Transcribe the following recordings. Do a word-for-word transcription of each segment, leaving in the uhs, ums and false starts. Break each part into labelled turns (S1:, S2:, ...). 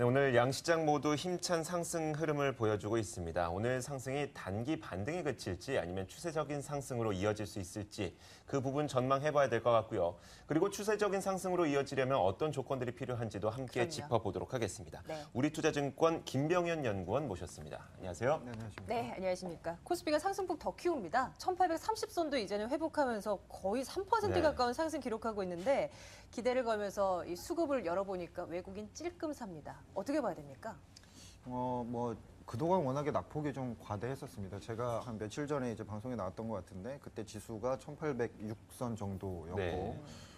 S1: 네, 오늘 양시장 모두 힘찬 상승 흐름을 보여주고 있습니다. 오늘 상승이 단기 반등에 그칠지 아니면 추세적인 상승으로 이어질 수 있을지 그 부분 전망해봐야 될 것 같고요. 그리고 추세적인 상승으로 이어지려면 어떤 조건들이 필요한지도 함께
S2: 그럼요.
S1: 짚어보도록 하겠습니다.
S2: 네.
S1: 우리투자증권 김병현 연구원 모셨습니다. 안녕하세요.
S3: 네, 안녕하십니까.
S2: 네, 안녕하십니까. 코스피가 상승폭 더 키웁니다. 천팔백삼십 선도 이제는 회복하면서 거의 삼 퍼센트
S1: 네.
S2: 가까운 상승 기록하고 있는데 기대를 걸면서 이 수급을 열어보니까 외국인 찔끔 삽니다. 어떻게 봐야 됩니까?
S3: 어, 뭐 그동안 워낙에 낙폭이 좀 과대했었습니다. 제가 한 며칠 전에 이제 방송에 나왔던 것 같은데 그때 지수가 천팔백육 선 정도였고
S1: 네.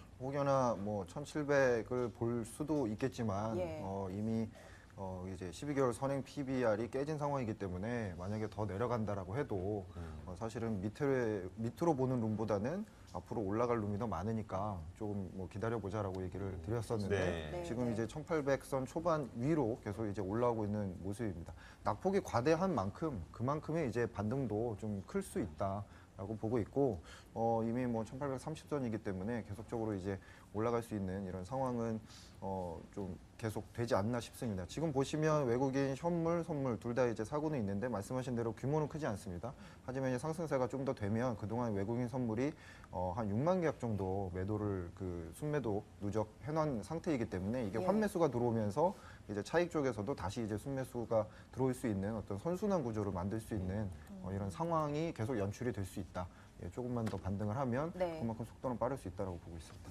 S3: 혹여나 뭐 천칠백을 볼 수도 있겠지만
S2: 예.
S3: 어, 이미 어, 이제 십이 개월 선행 피비알이 깨진 상황이기 때문에 만약에 더 내려간다라고 해도
S1: 음.
S3: 어, 사실은 밑에, 밑으로 보는 룸보다는 앞으로 올라갈 룸이 더 많으니까 조금 뭐 기다려보자라고 얘기를 드렸었는데
S1: 네.
S2: 네.
S3: 지금 이제 천팔백 선 초반 위로 계속 이제 올라오고 있는 모습입니다. 낙폭이 과대한 만큼 그만큼의 이제 반등도 좀 클 수 있다. 라고 보고 있고 어, 이미 뭐 천팔백삼십 선이기 때문에 계속적으로 이제 올라갈 수 있는 이런 상황은 어, 좀 계속 되지 않나 싶습니다. 지금 보시면 외국인 현물, 선물 둘 다 이제 사고는 있는데 말씀하신 대로 규모는 크지 않습니다. 하지만 이제 상승세가 좀 더 되면 그동안 외국인 선물이 어, 한 육만 계약 정도 매도를 그 순매도 누적 해놓은 상태이기 때문에 이게
S2: 예.
S3: 환매수가 들어오면서 이제 차익 쪽에서도 다시 이제 순매수가 들어올 수 있는 어떤 선순환 구조를 만들 수 있는 어, 이런 상황이 계속 연출이 될 수 있다. 예, 조금만 더 반등을 하면
S2: 네.
S3: 그만큼 속도는 빠를 수 있다고 보고 있습니다.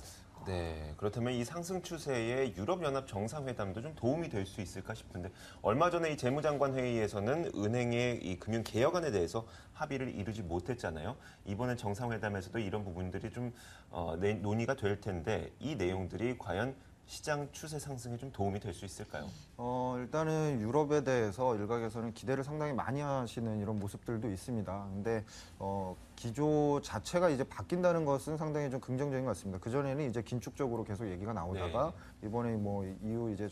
S1: 네, 그렇다면 이 상승 추세에 유럽연합 정상회담도 좀 도움이 될 수 있을까 싶은데 얼마 전에 이 재무장관 회의에서는 은행의 이 금융 개혁안에 대해서 합의를 이루지 못했잖아요. 이번에 정상회담에서도 이런 부분들이 좀 어, 내, 논의가 될 텐데 이 내용들이 과연 시장 추세 상승에 좀 도움이 될 수 있을까요?
S3: 어, 일단은 유럽에 대해서 일각에서는 기대를 상당히 많이 하시는 이런 모습들도 있습니다. 근데, 어, 기조 자체가 이제 바뀐다는 것은 상당히 좀 긍정적인 것 같습니다. 그전에는 이제 긴축적으로 계속 얘기가 나오다가
S1: 네.
S3: 이번에 뭐 이후 이제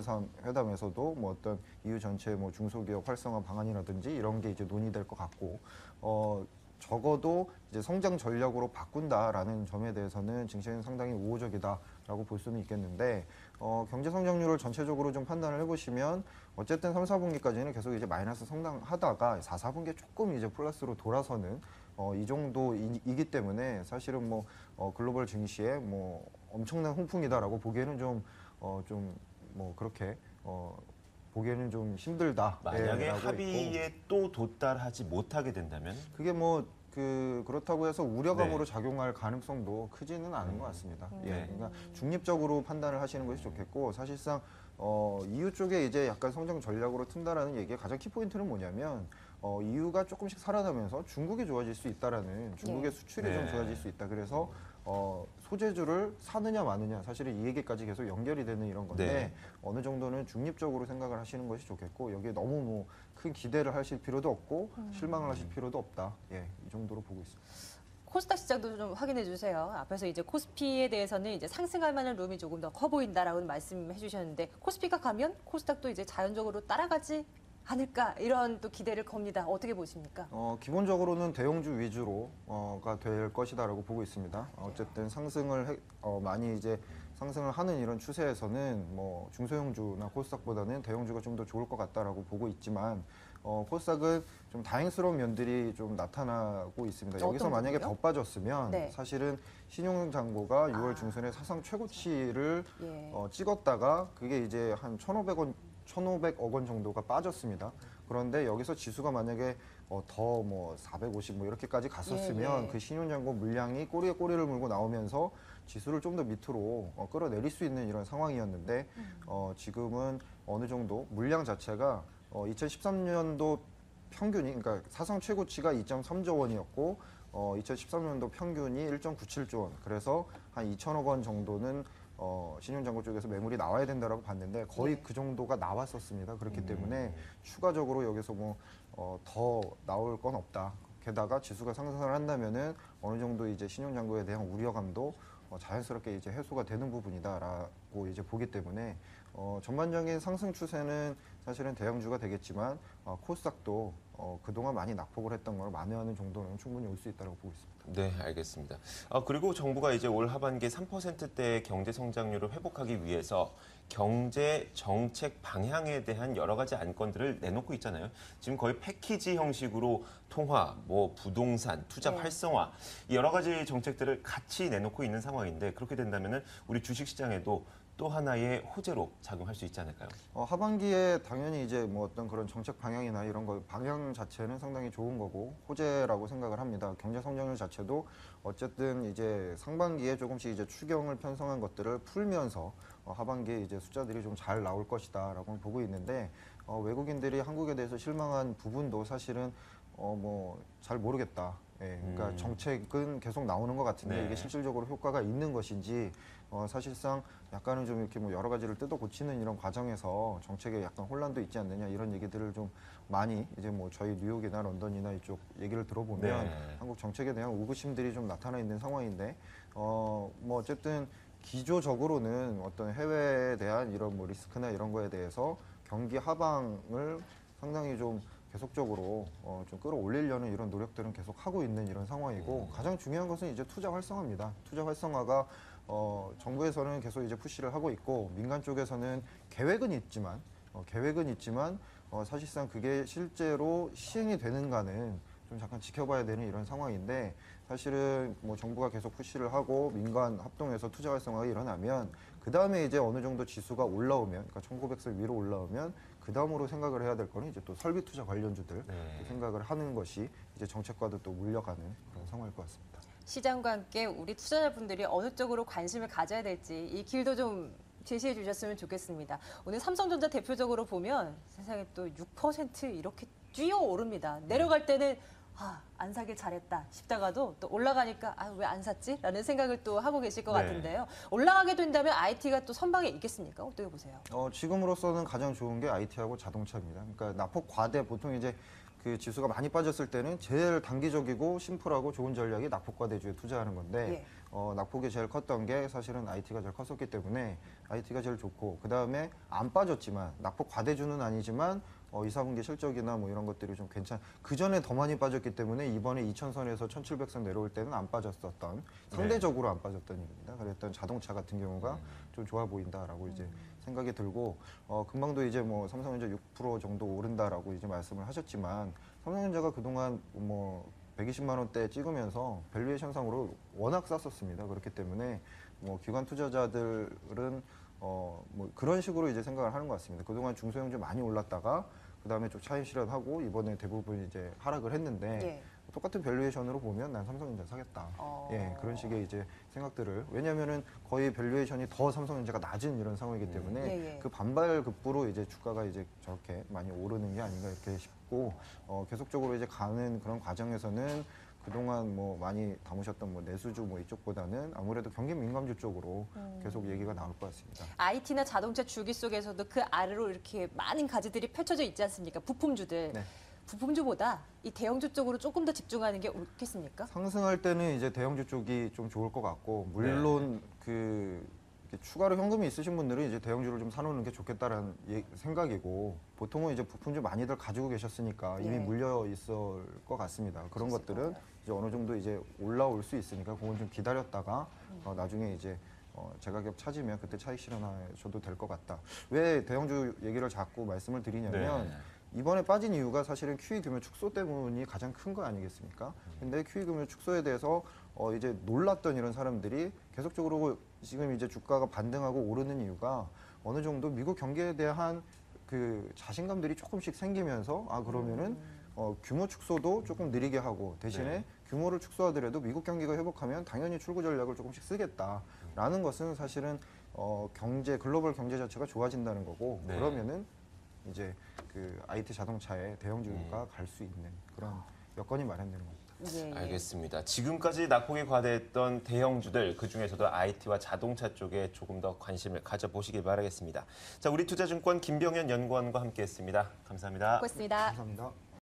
S3: 정상회담에서도 뭐 어떤 이후 전체 뭐 중소기업 활성화 방안이라든지 이런 게 이제 논의될 것 같고, 어, 적어도 이제 성장 전략으로 바꾼다라는 점에 대해서는 증시는 상당히 우호적이다라고 볼 수는 있겠는데 어, 경제 성장률을 전체적으로 좀 판단을 해보시면 어쨌든 삼, 사분기까지는 계속 이제 마이너스 성장하다가 사, 사분기에 조금 이제 플러스로 돌아서는 어, 이 정도이기 때문에 사실은 뭐 어, 글로벌 증시에 뭐 엄청난 홍풍이다라고 보기에는 좀 어, 좀 뭐 그렇게 어, 보기에는 좀 힘들다.
S1: 만약에
S3: 예, 라고
S1: 합의에
S3: 있고.
S1: 또 도달하지 못하게 된다면?
S3: 그게 뭐, 그, 그렇다고 해서 우려감으로
S1: 네.
S3: 작용할 가능성도 크지는 않은 것 같습니다. 예.
S1: 네.
S3: 그러니까 중립적으로 판단을 하시는 것이 좋겠고, 사실상, 어, 이유 쪽에 이제 약간 성장 전략으로 튼다라는 얘기의 가장 키포인트는 뭐냐면, 어, 이유가 조금씩 살아나면서 중국이 좋아질 수 있다라는, 중국의
S2: 네.
S3: 수출이
S1: 네.
S3: 좀 좋아질 수 있다. 그래서, 어, 소재주를 사느냐 마느냐, 사실은 이 얘기까지 계속 연결이 되는 이런 건데,
S1: 네.
S3: 어느 정도는 중립적으로 생각을 하시는 것이 좋겠고, 여기에 너무 뭐 큰 기대를 하실 필요도 없고, 실망을 하실 필요도 없다. 예, 이 정도로 보고 있습니다.
S2: 코스닥 시장도 좀 확인해 주세요. 앞에서 이제 코스피에 대해서는 이제 상승할 만한 룸이 조금 더 커 보인다라고 말씀해 주셨는데 코스피가 가면 코스닥도 이제 자연적으로 따라가지 않을까 이런 또 기대를 겁니다. 어떻게 보십니까?
S3: 어, 기본적으로는 대형주 위주로가 될 것이다라고 보고 있습니다. 어쨌든 상승을 해- 어, 많이 이제 상승을 하는 이런 추세에서는 뭐 중소형주나 코스닥보다는 대형주가 좀 더 좋을 것 같다라고 보고 있지만 어, 코스닥은 좀 다행스러운 면들이 좀 나타나고 있습니다. 여기서
S2: 어떤
S3: 만약에
S2: 부분이요?
S3: 더 빠졌으면
S2: 네.
S3: 사실은 신용장고가 유월
S2: 아.
S3: 중순에 사상 최고치를
S2: 예.
S3: 어, 찍었다가 그게 이제 한 천오백 원 천오백억 원 정도가 빠졌습니다. 그런데 여기서 지수가 만약에 어, 더 뭐 사백오십 뭐 이렇게까지 갔었으면
S2: 예, 예.
S3: 그 신용장고 물량이 꼬리에 꼬리를 물고 나오면서 지수를 좀 더 밑으로 어, 끌어내릴 수 있는 이런 상황이었는데 어, 지금은 어느 정도 물량 자체가 어, 이천십삼 년도 평균이 그러니까 사상 최고치가 이 점 삼조 원이었고 어, 이천십삼 년도 평균이 일 점 구칠조 원. 그래서 한 이천억 원 정도는 어, 신용장고 쪽에서 매물이 나와야 된다라고 봤는데 거의
S2: 네.
S3: 그 정도가 나왔었습니다. 그렇기 때문에 추가적으로 여기서 뭐, 어, 더 나올 건 없다. 게다가 지수가 상승을 한다면은 어느 정도 이제 신용장고에 대한 우려감도 어, 자연스럽게 이제 해소가 되는 부분이다라고 이제 보기 때문에 어, 전반적인 상승 추세는 사실은 대형주가 되겠지만 어, 코스닥도 어, 그동안 많이 낙폭을 했던 걸 만회하는 정도는 충분히 올 수 있다고 보고 있습니다.
S1: 네, 알겠습니다. 아, 그리고 정부가 이제 올 하반기에 삼 퍼센트대의 경제 성장률을 회복하기 위해서 경제 정책 방향에 대한 여러 가지 안건들을 내놓고 있잖아요. 지금 거의 패키지 형식으로 통화, 뭐 부동산, 투자
S2: 네.
S1: 활성화 이 여러 가지 정책들을 같이 내놓고 있는 상황인데 그렇게 된다면은 우리 주식 시장에도 또 하나의 호재로 작용할 수 있지 않을까요?
S3: 어, 하반기에 당연히 이제 뭐 어떤 그런 정책 방향이나 이런 거 방향 자체는 상당히 좋은 거고 호재라고 생각을 합니다. 경제 성장률 자체도 어쨌든 이제 상반기에 조금씩 이제 추경을 편성한 것들을 풀면서 어, 하반기에 이제 숫자들이 좀 잘 나올 것이다라고 보고 있는데 어, 외국인들이 한국에 대해서 실망한 부분도 사실은 어, 뭐 잘 모르겠다. 예, 그러니까
S1: 음.
S3: 정책은 계속 나오는 것 같은데
S1: 네.
S3: 이게 실질적으로 효과가 있는 것인지 어, 사실상 약간은 좀 이렇게 뭐 여러 가지를 뜯어 고치는 이런 과정에서 정책에 약간 혼란도 있지 않느냐 이런 얘기들을 좀 많이 이제 뭐 저희 뉴욕이나 런던이나 이쪽 얘기를 들어보면
S1: 네.
S3: 한국 정책에 대한 의구심들이 좀 나타나 있는 상황인데 어, 뭐 어쨌든 기조적으로는 어떤 해외에 대한 이런 뭐 리스크나 이런 거에 대해서 경기 하방을 상당히 좀 계속적으로 어, 좀 끌어올리려는 이런 노력들은 계속 하고 있는 이런 상황이고 가장 중요한 것은 이제 투자 활성화입니다. 투자 활성화가 어, 정부에서는 계속 이제 푸시를 하고 있고 민간 쪽에서는 계획은 있지만 어, 계획은 있지만 어, 사실상 그게 실제로 시행이 되는가는 좀 잠깐 지켜봐야 되는 이런 상황인데 사실은 뭐 정부가 계속 푸시를 하고 민간 합동해서 투자 활성화가 일어나면 그 다음에 이제 어느 정도 지수가 올라오면 그러니까 천구백 선 위로 올라오면 그 다음으로 생각을 해야 될 거는 이제 또 설비 투자 관련주들
S1: 네.
S3: 생각을 하는 것이 이제 정책과도 또 물려가는 그런 상황일 것 같습니다.
S2: 시장과 함께 우리 투자자분들이 어느 쪽으로 관심을 가져야 될지 이 길도 좀 제시해 주셨으면 좋겠습니다. 오늘 삼성전자 대표적으로 보면 세상에 또 육 퍼센트 이렇게 뛰어오릅니다. 내려갈 때는 아, 안 사길 잘했다 싶다가도 또 올라가니까 아, 왜 안 샀지? 라는 생각을 또 하고 계실 것
S1: 네.
S2: 같은데요. 올라가게 된다면 아이티가 또 선방에 있겠습니까? 어떻게 보세요?
S3: 어, 지금으로서는 가장 좋은 게 아이티하고 자동차입니다. 그러니까 낙폭 과대 보통 이제 그 지수가 많이 빠졌을 때는 제일 단기적이고 심플하고 좋은 전략이 낙폭 과대주에 투자하는 건데
S2: 예.
S3: 어, 낙폭이 제일 컸던 게 사실은 아이티가 제일 컸었기 때문에 아이티가 제일 좋고 그 다음에 안 빠졌지만 낙폭 과대주는 아니지만 어, 이, 사분기 실적이나 뭐 이런 것들이 좀 괜찮. 그 전에 더 많이 빠졌기 때문에 이번에 이천 선에서 천칠백 선 내려올 때는 안 빠졌었던 상대적으로 안 빠졌던 일입니다. 그랬던 자동차 같은 경우가 좀 좋아 보인다라고 이제 생각이 들고 어, 금방도 이제 뭐 삼성전자 육 퍼센트 정도 오른다라고 이제 말씀을 하셨지만 삼성전자가 그동안 뭐 백이십만 원대 찍으면서 밸류에이션상으로 워낙 쌌었습니다. 그렇기 때문에 뭐 기관 투자자들은 어, 뭐 그런 식으로 이제 생각을 하는 것 같습니다. 그동안 중소형주 많이 올랐다가 그 다음에 좀 차익 실현하고 이번에 대부분 이제 하락을 했는데
S2: 예.
S3: 똑같은 밸류에이션으로 보면 난 삼성전자 사겠다.
S2: 어.
S3: 예, 그런 식의 이제 생각들을 왜냐하면은 거의 밸류에이션이 더 삼성전자가 낮은 이런 상황이기 때문에
S2: 예, 예.
S3: 그 반발급부로 이제 주가가 이제 저렇게 많이 오르는 게 아닌가 이렇게 싶고 어, 계속적으로 이제 가는 그런 과정에서는 그동안 뭐 많이 담으셨던 뭐 내수주 뭐 이쪽보다는 아무래도 경기 민감주 쪽으로 계속 얘기가 나올 것 같습니다.
S2: 아이티나 자동차 주기 속에서도 그 아래로 이렇게 많은 가지들이 펼쳐져 있지 않습니까? 부품주들.
S3: 네.
S2: 부품주보다 이 대형주 쪽으로 조금 더 집중하는 게 옳겠습니까?
S3: 상승할 때는 이제 대형주 쪽이 좀 좋을 것 같고 물론 그 이렇게 추가로 현금이 있으신 분들은 이제 대형주를 좀 사놓는 게 좋겠다라는 예- 생각이고 보통은 이제 부품주 많이들 가지고 계셨으니까 이미
S2: 예.
S3: 물려 있을 것 같습니다. 그런
S2: 있을
S3: 것들은
S2: 거예요.
S3: 이제 어느 정도 이제 올라올 수 있으니까 그건 좀 기다렸다가
S2: 음.
S3: 어, 나중에 이제 어, 재가격 찾으면 그때 차익 실현하셔도 될 것 같다. 왜 대형주 얘기를 자꾸 말씀을 드리냐면
S1: 네.
S3: 이번에 빠진 이유가 사실은 큐이 규모 축소 때문이 가장 큰 거 아니겠습니까? 근데 큐이 규모 축소에 대해서 어 이제 놀랐던 이런 사람들이 계속적으로 지금 이제 주가가 반등하고 오르는 이유가 어느 정도 미국 경기에 대한 그 자신감들이 조금씩 생기면서 아 그러면은 어 규모 축소도 조금 느리게 하고 대신에
S1: 네.
S3: 규모를 축소하더라도 미국 경기가 회복하면 당연히 출구 전략을 조금씩 쓰겠다라는 것은 사실은 어 경제 글로벌 경제 자체가 좋아진다는 거고
S1: 네.
S3: 그러면은 이제 그 아이티 자동차에 대형주가 갈 수 있는 그런 여건이 마련되는 겁니다.
S2: 예, 예.
S1: 알겠습니다. 지금까지 낙폭이 과대했던 대형주들 그중에서도 아이티와 자동차 쪽에 조금 더 관심을 가져보시길 바라겠습니다. 자, 우리 투자증권 김병현 연구원과 함께했습니다. 감사합니다.
S2: 고맙습니다.
S3: 감사합니다.